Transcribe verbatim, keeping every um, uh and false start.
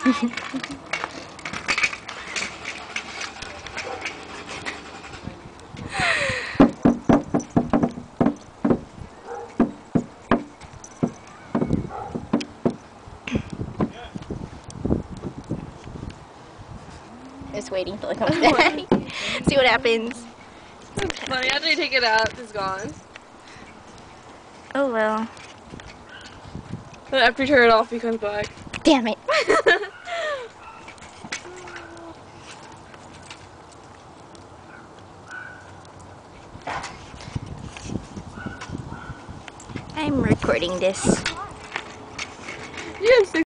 Just waiting till it comes back. See what happens. It's funny, after you take it out, it's gone. Oh well. But after you turn it off, he comes back. Damn it. I'm recording this.